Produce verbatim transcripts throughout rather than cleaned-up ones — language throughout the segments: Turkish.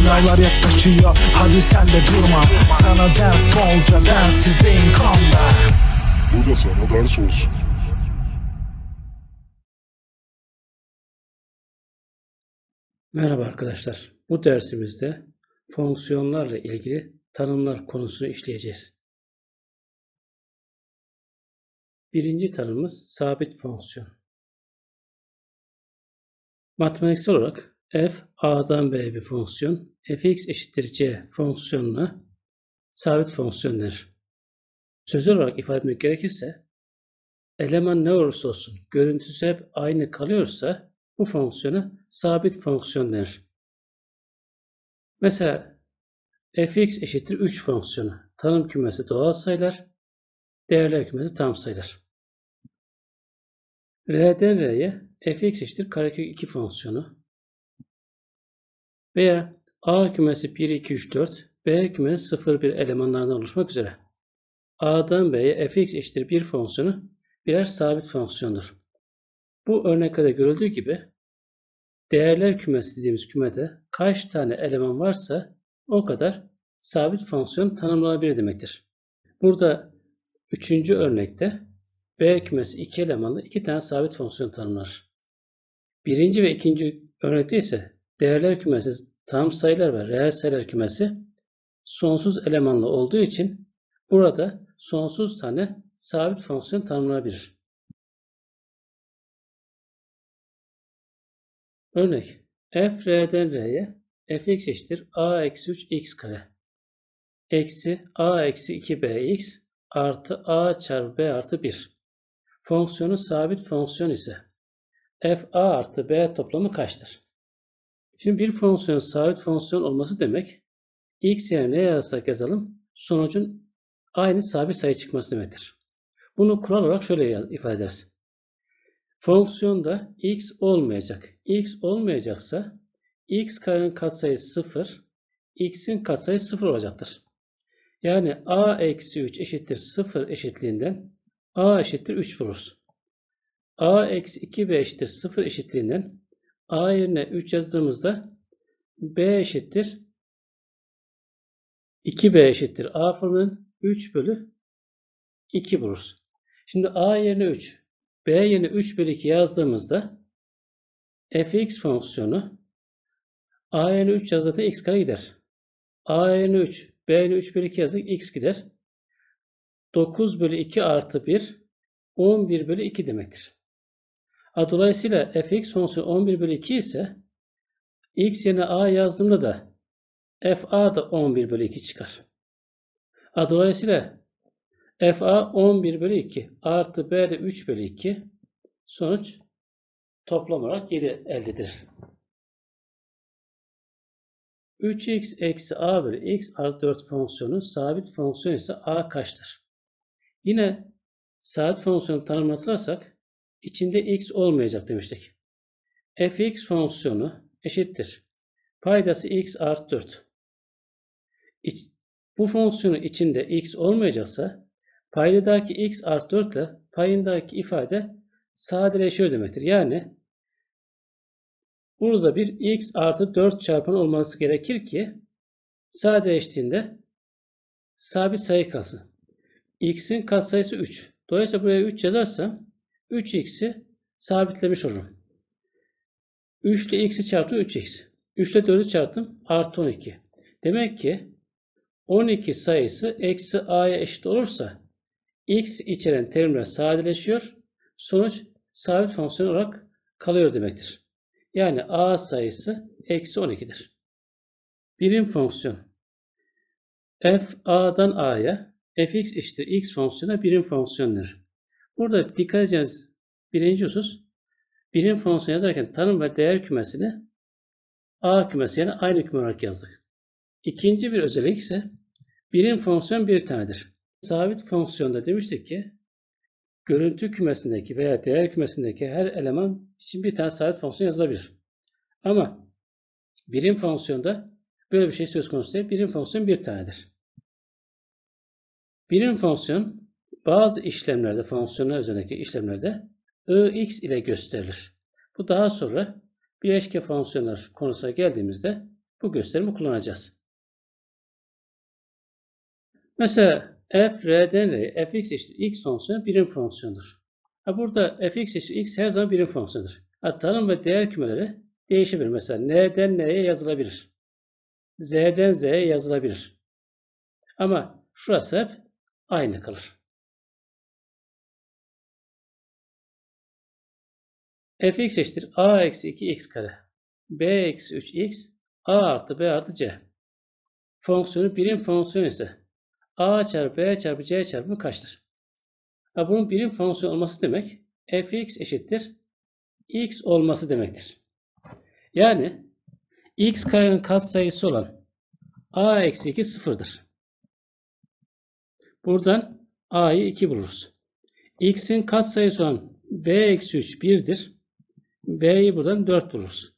Sınavlar yaklaşıyor, hadi sen de durma. Sana ders bolca, densizliğin kanla. Bu da sana ders olsun. Merhaba arkadaşlar. Bu dersimizde fonksiyonlarla ilgili tanımlar konusunu işleyeceğiz. Birinci tanımımız sabit fonksiyon. Matematiksel olarak f a'dan b'ye bir fonksiyon, fx eşittir c fonksiyonuna sabit fonksiyon denir. Sözel olarak ifade etmek gerekirse, eleman ne olursa olsun görüntüsü hep aynı kalıyorsa bu fonksiyona sabit fonksiyon denir. Mesela fx eşittir üç fonksiyonu. Tanım kümesi doğal sayılar, değerler kümesi tam sayılar. R'den R'ye fx eşittir karekök iki fonksiyonu veya A kümesi bir, iki, üç, dört, B kümesi sıfır, bir elemanlarından oluşmak üzere A'dan B'ye fx eşittir bir fonksiyonu birer sabit fonksiyondur. Bu örneklerde görüldüğü gibi değerler kümesi dediğimiz kümede kaç tane eleman varsa o kadar sabit fonksiyon tanımlanabilir demektir. Burada üçüncü örnekte B kümesi iki elemanlı iki tane sabit fonksiyon tanımlar. Birinci ve ikinci örnekte ise değerler kümesi tam sayılar ve reel sayılar kümesi sonsuz elemanlı olduğu için burada sonsuz tane sabit fonksiyon tanımlanabilir. Örnek f r'den r'ye fx eşittir a eksi üç x kare eksi a eksi iki bx artı a çarpı b artı bir. Fonksiyonu sabit fonksiyon ise f a artı b toplamı kaçtır? Şimdi bir fonksiyonun sabit fonksiyon olması demek x yerine ne yazarsak yazalım sonucun aynı sabit sayı çıkması demektir. Bunu kural olarak şöyle ifade ederiz. Fonksiyonda x olmayacak. X olmayacaksa x karenin katsayısı sıfır, x'in katsayısı sıfır olacaktır. Yani a eksi üç eşittir sıfır eşitliğinden a eşittir üç buluruz. A eksi iki b eşittir sıfır eşitliğinden a yerine üç yazdığımızda b eşittir iki b eşittir a formülünün üç bölü iki buluruz. Şimdi a yerine üç, b yerine üç bölü iki yazdığımızda fx fonksiyonu a yerine üç yazdığında x kare gider. A yerine üç, b yerine üç bölü iki yazdık x gider. dokuz bölü iki artı bir, on bir bölü iki demektir. Dolayısıyla fx fonksiyonu on bir bölü iki ise x yerine a yazdığımda da fa da on bir bölü iki çıkar. Dolayısıyla fa on bir bölü iki artı b de üç bölü iki sonuç toplam olarak yedi elde edilir. üç x eksi a bölü x artı dört fonksiyonu sabit fonksiyon ise a kaçtır? Yine sabit fonksiyonu tanımını hatırlarsak içinde x olmayacak demiştik. Fx fonksiyonu eşittir paydası x artı dört. Bu fonksiyonun içinde x olmayacaksa paydadaki x artı dört ile payındaki ifade sadeleşiyor demektir. Yani burada bir x artı dört çarpanı olması gerekir ki sadeleştiğinde sabit sayı kalsın. X'in katsayısı üç. Dolayısıyla buraya üç yazarsam üç x'i sabitlemiş olurum. üç ile x'i çarptım üç x. üç ile dördü çarptım artı on iki. Demek ki on iki sayısı eksi a'ya eşit olursa x içeren terimler sadeleşiyor. Sonuç sabit fonksiyon olarak kalıyor demektir. Yani a sayısı eksi on iki'dir. Birim fonksiyon. F a'dan a'ya fx eşittir x fonksiyona birim fonksiyondur. Burada dikkat edeceğiniz birinci husus birim fonksiyon yazarken tanım ve değer kümesini a kümesi yani aynı küme olarak yazdık. İkinci bir özellik ise birim fonksiyon bir tanedir. Sabit fonksiyonda demiştik ki görüntü kümesindeki veya değer kümesindeki her eleman için bir tane sabit fonksiyon yazılabilir. Ama birim fonksiyonda böyle bir şey söz konusu değil. Birim fonksiyon bir tanedir. Birim fonksiyon bazı işlemlerde, fonksiyonlar üzerindeki işlemlerde ix ile gösterilir. Bu daha sonra bileşke fonksiyonlar konusuna geldiğimizde bu gösterimi kullanacağız. Mesela f r'den r'ye fx eşittir x fonksiyonu birim fonksiyonudur. Ha burada fx eşittir x her zaman birim fonksiyonudur. Ha, tanım ve değer kümeleri değişebilir. Mesela n'den n'ye yazılabilir. Z'den z'ye yazılabilir. Ama şurası hep aynı kalır. Fx eşittir a eksi iki x kare. B eksi üç x a artı b artı c. Fonksiyonu birim fonksiyon ise a çarpı b çarpı c çarpımı kaçtır? Ha, bunun birim fonksiyon olması demek fx eşittir x olması demektir. Yani x karenin katsayısı olan a eksi iki sıfırdır. Buradan a'yı iki buluruz. X'in katsayısı olan b eksi üç birdir. B'yi buradan dört buluruz.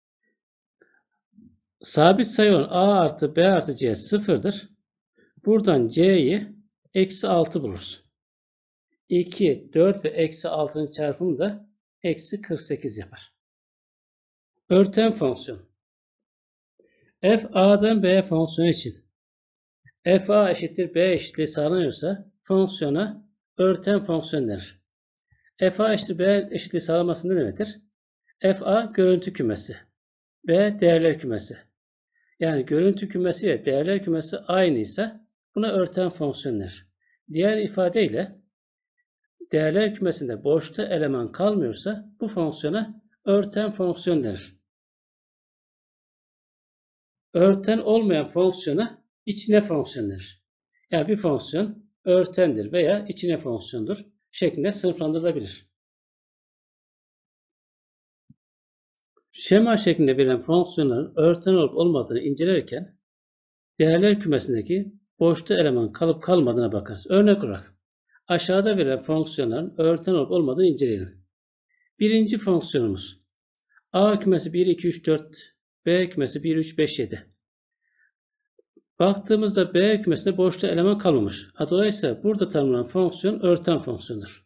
Sabit sayı olan a artı b artı c sıfırdır. Buradan c'yi eksi altı buluruz. iki, dört ve eksi altının çarpımı da eksi kırk sekiz yapar. Örten fonksiyon. F a'dan b fonksiyonu için f a eşittir b eşitliği sağlanıyorsa fonksiyona örten fonksiyon denir. F a eşittir b eşitliği sağlaması ne demektir? F a görüntü kümesi. B değerler kümesi. Yani görüntü kümesi ile değerler kümesi aynıysa buna örten fonksiyon denir. Diğer ifadeyle değerler kümesinde boşta eleman kalmıyorsa bu fonksiyona örten fonksiyon denir. Örten olmayan fonksiyona içine fonksiyon denir. Yani bir fonksiyon örtendir veya içine fonksiyondur şeklinde sınıflandırılabilir. Şema şeklinde verilen fonksiyonların örten olup olmadığını incelerken değerler kümesindeki boşta eleman kalıp kalmadığına bakarız. Örnek olarak aşağıda verilen fonksiyonların örten olup olmadığını inceleyelim. Birinci fonksiyonumuz a kümesi bir, iki, üç, dört, b kümesi bir, üç, beş, yedi. Baktığımızda b kümesinde boşta eleman kalmamış. Dolayısıyla burada tanımlanan fonksiyon örten fonksiyondur.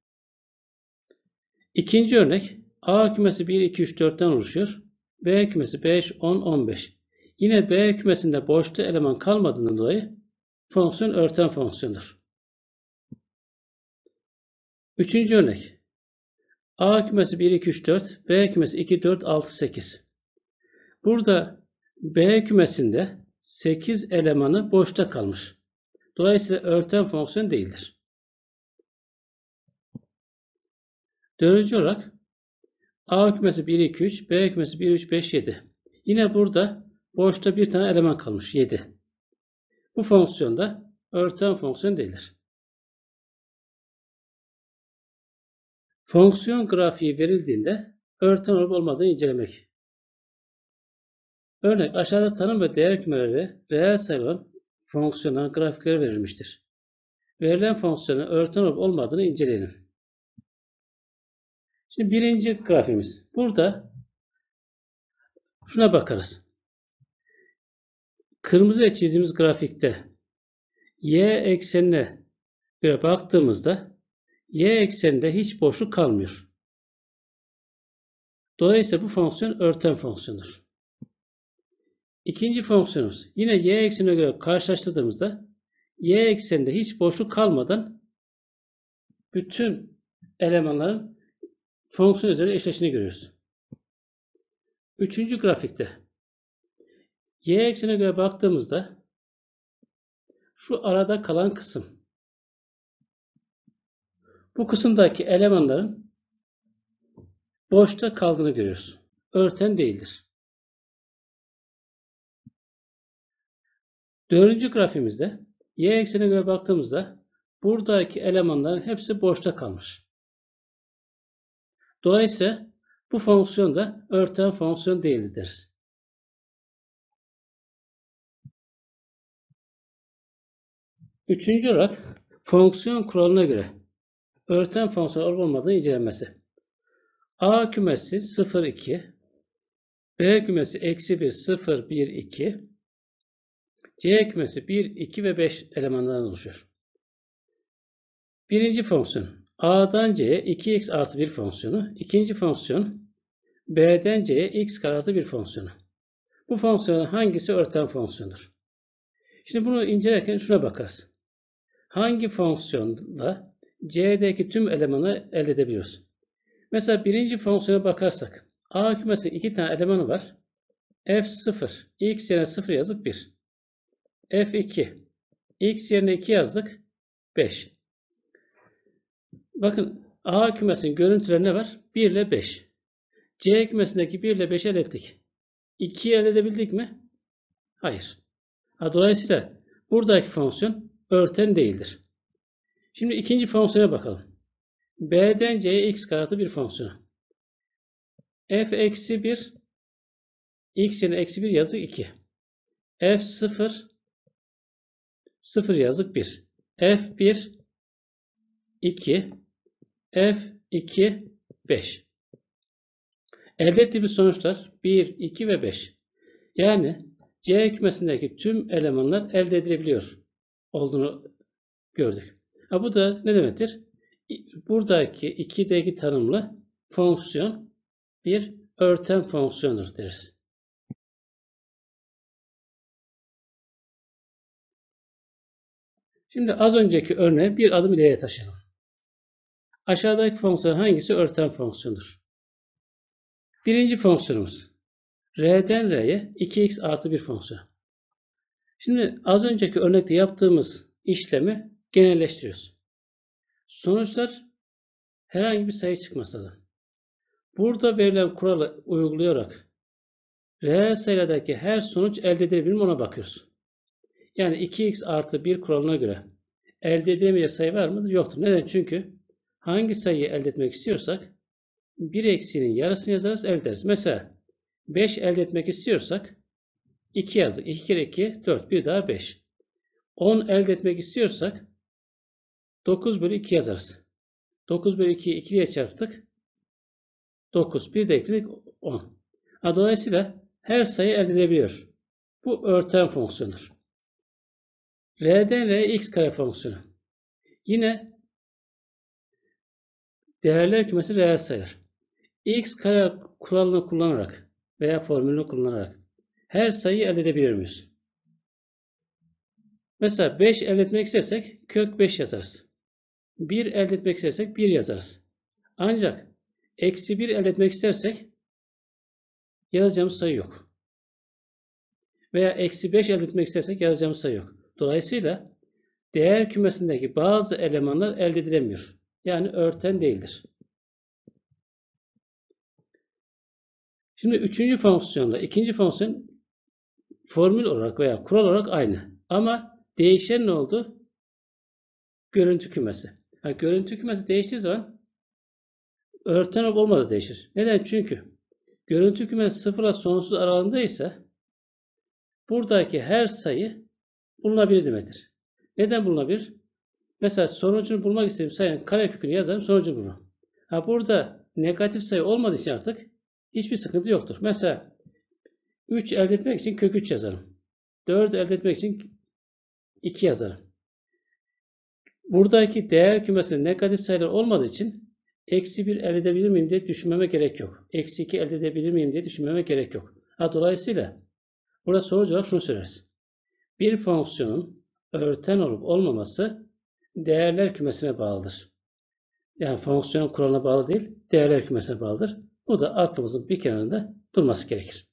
İkinci örnek a kümesi bir, iki, üç, dörtten oluşuyor. B kümesi beş, on, on beş. Yine B kümesinde boşta eleman kalmadığından dolayı fonksiyon örten fonksiyondur. Üçüncü örnek. A kümesi bir, iki, üç, dört. B kümesi iki, dört, altı, sekiz. Burada B kümesinde sekiz elemanı boşta kalmış. Dolayısıyla örten fonksiyon değildir. Dördüncü olarak A kümesi bir, iki, üç, B kümesi bir, üç, beş, yedi. Yine burada boşta bir tane eleman kalmış. yedi. Bu fonksiyonda örten fonksiyon değildir. Fonksiyon grafiği verildiğinde örten olup olmadığını incelemek. Örnek aşağıda tanım ve değer kümeleri reel sayı olan fonksiyonların grafikleri verilmiştir. Verilen fonksiyonun örten olup olmadığını inceleyelim. Şimdi birinci grafiğimiz. Burada şuna bakarız. Kırmızı ile çizdiğimiz grafikte y eksenine göre baktığımızda y ekseninde hiç boşluk kalmıyor. Dolayısıyla bu fonksiyon örten fonksiyondur. İkinci fonksiyonumuz. Yine y eksenine göre karşılaştırdığımızda y ekseninde hiç boşluk kalmadan bütün elemanların fonksiyon üzerinde eşleştiğini görüyoruz. Üçüncü grafikte y eksenine göre baktığımızda şu arada kalan kısım. Bu kısımdaki elemanların boşta kaldığını görüyoruz. Örten değildir. Dördüncü grafiğimizde y eksenine göre baktığımızda buradaki elemanların hepsi boşta kalmış. Dolayısıyla bu fonksiyon da örten fonksiyon değildir deriz. Üçüncü olarak fonksiyon kuralına göre örten fonksiyon olup olmadığı incelenmesi. A kümesi sıfır, iki, B kümesi eksi bir, sıfır, bir, iki, C kümesi bir, iki ve beş elemanlardan oluşuyor. Birinci fonksiyon A'dan C'ye iki x artı bir fonksiyonu. İkinci fonksiyon B'den C'ye x kare artı bir fonksiyonu. Bu fonksiyonun hangisi örten fonksiyondur? Şimdi bunu incelerken şuna bakarız. Hangi fonksiyonla C'deki tüm elemanı elde edebiliyoruz? Mesela birinci fonksiyona bakarsak A kümesinin iki tane elemanı var. F sıfır. X yerine sıfır yazdık bir. F iki. X yerine iki yazdık. beş. Bakın A kümesinin görüntüleri ne var? bir ile beş. C kümesindeki bir ile beşi elde ettik. ikiyi elde edebildik mi? Hayır. Dolayısıyla buradaki fonksiyon örten değildir. Şimdi ikinci fonksiyona bakalım. B'den C'ye x kartı bir fonksiyonu. F eksi bir. X yerine eksi bir yazdık iki. F sıfır. sıfır yazdık bir. F bir. iki. F iki. beş. Elde ettiğimiz sonuçlar bir, iki ve beş. Yani C kümesindeki tüm elemanlar elde edilebiliyor olduğunu gördük. Ha, bu da ne demektir? Buradaki ikideki tanımlı fonksiyon bir örten fonksiyondur deriz. Şimdi az önceki örneği bir adım ileriye taşıyalım. Aşağıdaki fonksiyon hangisi örten fonksiyondur? Birinci fonksiyonumuz. R'den R'ye iki x artı bir fonksiyon. Şimdi az önceki örnekte yaptığımız işlemi genelleştiriyoruz. Sonuçlar herhangi bir sayı çıkması lazım. Burada verilen kuralı uygulayarak reel sayılardaki her sonuç elde edilebilir mi ona bakıyoruz. Yani iki x artı bir kuralına göre elde edilemeyecek sayı var mı? Yoktur. Neden? Çünkü hangi sayıyı elde etmek istiyorsak bir eksiğinin yarısını yazarız, elde ederiz. Mesela beş elde etmek istiyorsak iki yazdık. iki kere iki, dört. Bir daha beş. on elde etmek istiyorsak dokuz bölü iki yazarız. dokuz bölü ikiyi iki ile çarptık. dokuz. Bir de ekledik on. Dolayısıyla her sayı elde edilebiliyor. Bu örten fonksiyonudur. R'den R'ye x kare fonksiyonu. Yine değerler kümesi reel sayılar. X kare kuralını kullanarak veya formülünü kullanarak her sayıyı elde edebilir miyiz? Mesela beş elde etmek istersek kök beş yazarız. bir elde etmek istersek bir yazarız. Ancak eksi bir elde etmek istersek yazacağımız sayı yok. Veya eksi beş elde etmek istersek yazacağımız sayı yok. Dolayısıyla değer kümesindeki bazı elemanlar elde edilemiyor. Yani örten değildir. Şimdi üçüncü fonksiyonla ikinci fonksiyon formül olarak veya kural olarak aynı. Ama değişen ne oldu? Görüntü kümesi. Yani görüntü kümesi değiştiği zaman örten olup olmadığı değişir. Neden? Çünkü görüntü kümesi sıfırla sonsuz aralığında ise buradaki her sayı bulunabilir demektir. Neden bulunabilir? Mesela sonucunu bulmak istediğim sayının karekökünü yazarım, sonucunu bulurum. Ha, burada negatif sayı olmadığı için artık hiçbir sıkıntı yoktur. Mesela üç elde etmek için kök üç yazarım. dört elde etmek için iki yazarım. Buradaki değer kümesinde negatif sayılar olmadığı için eksi bir elde edebilir miyim diye düşünmeme gerek yok. Eksi iki elde edebilir miyim diye düşünmeme gerek yok. Ha, dolayısıyla burada sonuç olarak şunu söyleriz. Bir fonksiyonun örten olup olmaması değerler kümesine bağlıdır. Yani fonksiyonun kuralına bağlı değil, değerler kümesine bağlıdır. Bu da aklımızın bir kenarında durması gerekir.